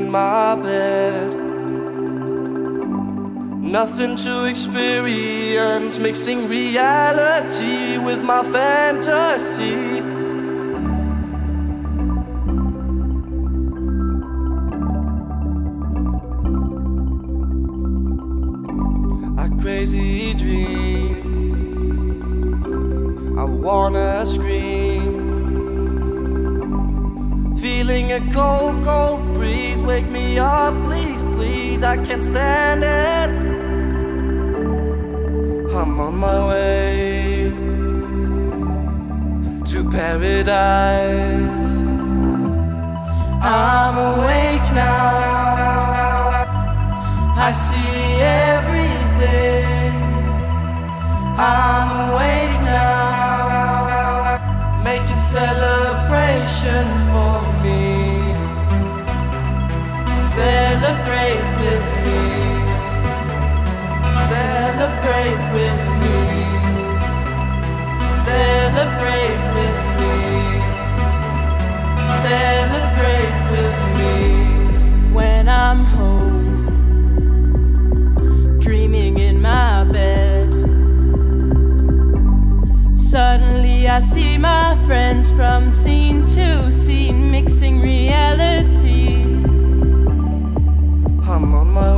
in my bed. Nothing to experience, mixing reality with my fantasy. A crazy dream, I wanna scream. Feeling a cold, cold breeze, wake me up, please, please, I can't stand it. I'm on my way to paradise. I'm awake now, I see everything. I'm awake now, make a celebration for me. Celebrate with me, celebrate with me, celebrate with me, celebrate with me. When I'm home, dreaming in my bed, suddenly I see my friends from scene to scene, mixing reality. I'm on my